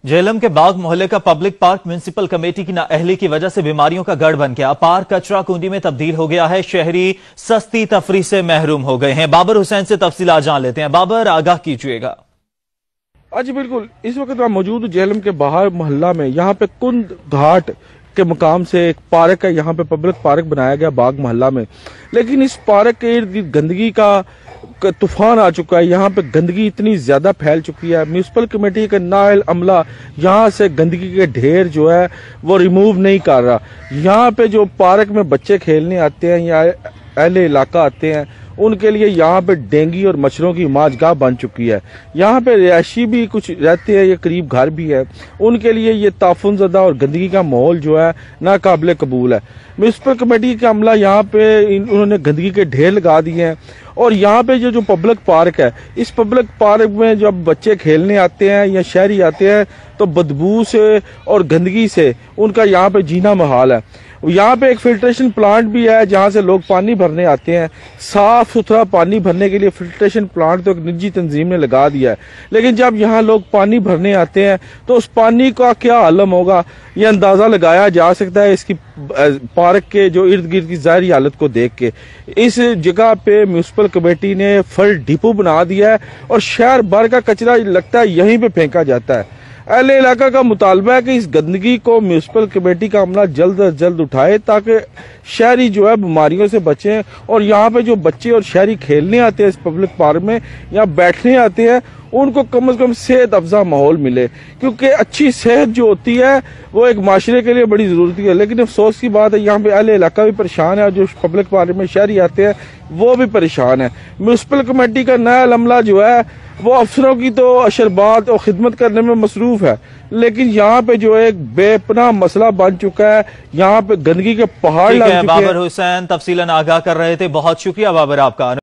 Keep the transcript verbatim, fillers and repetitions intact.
جہلم کے باغ محلے کا پبلک پارک میونسپل کمیٹی کی نااہلی کی وجہ سے بیماریوں کا گڑھ بن گیا۔ پارک کچرا کنڈی میں تبدیل ہو گیا ہے۔ شہری سستی تفریح سے محروم ہو گئے ہیں۔ بابر حسین سے تفصیلات جان لیتے ہیں۔ بابر، آگاہ کیجئے گا۔ جی بالکل، اس وقت میں موجود جہلم کے باہر محلہ میں، یہاں پہ کند گھاٹ کے مقام سے ایک پارک ہے، یہاں پہ پبلک پارک بنایا گیا باغ محلہ میں، لیکن اس پارک کے ارد گرد گندگی کا طوفان آ چکا ہے۔ یہاں پہ گندگی اتنی زیادہ پھیل چکی ہے، میونسپل کمیٹی کا نااہل عملہ یہاں سے گندگی کے ڈھیر جو ہے وہ ریموو نہیں کر رہا۔ یہاں پہ جو پارک میں بچے کھیلنے آتے ہیں یا اہل علاقہ آتے ہیں، ان کے لیے یہاں پہ ڈینگی اور مچھروں کی ماج گاہ بن چکی ہے۔ یہاں پہ رہائشی بھی کچھ رہتے ہیں، یہ قریب گھر بھی ہے، ان کے لیے یہ تعفن زدہ اور گندگی کا ماحول جو ہے ناقابل قبول ہے۔ میونسپل کمیٹی کا عملہ یہاں پہ انہوں نے گندگی کے ڈھیر لگا دیے ہیں، اور یہاں پہ جو جو پبلک پارک ہے، اس پبلک پارک میں جب بچے کھیلنے آتے ہیں یا شہری آتے ہیں تو بدبو سے اور گندگی سے ان کا یہاں پہ جینا محال ہے۔ یہاں پہ ایک فلٹریشن پلانٹ بھی ہے جہاں سے لوگ پانی بھرنے آتے ہیں۔ صاف ستھرا پانی بھرنے کے لیے فلٹریشن پلانٹ تو ایک نجی تنظیم نے لگا دیا ہے، لیکن جب یہاں لوگ پانی بھرنے آتے ہیں تو اس پانی کا کیا عالم ہوگا، یہ اندازہ لگایا جا سکتا ہے اس کی پارک کے جو ارد گرد کی ظاہری حالت کو دیکھ کے۔ اس جگہ پہ میونسپل کمیٹی نے فل ڈپو بنا دیا ہے اور شہر بھر کا کچرا لگتا ہے یہیں پہ پھینکا جاتا ہے۔ اہل علاقہ کا مطالبہ ہے کہ اس گندگی کو میونسپل کمیٹی کا عملہ جلد از جلد اٹھائے تاکہ شہری جو ہے بیماریوں سے بچیں، اور یہاں پہ جو بچے اور شہری کھیلنے آتے ہیں اس پبلک پارک میں یا بیٹھنے آتے ہیں، ان کو کم از کم صحت افزا ماحول ملے، کیونکہ اچھی صحت جو ہوتی ہے وہ ایک معاشرے کے لیے بڑی ضروری ہے۔ لیکن افسوس کی بات ہے یہاں پہ اہل علاقہ بھی پریشان ہے اور جو پبلک پارک میں شہری آتے ہیں وہ بھی پریشان ہے۔ میونسپل کمیٹی کا نیا عملہ جو ہے وہ افسروں کی تو اشربات اور خدمت کرنے میں مصروف ہے، لیکن یہاں پہ جو ایک بے پناہ مسئلہ بن چکا ہے، یہاں پہ گندگی کے پہاڑ لگ چکے ہیں۔ بابر حسین تفصیلاً آگاہ کر رہے تھے، بہت شکریہ بابر آپ کا۔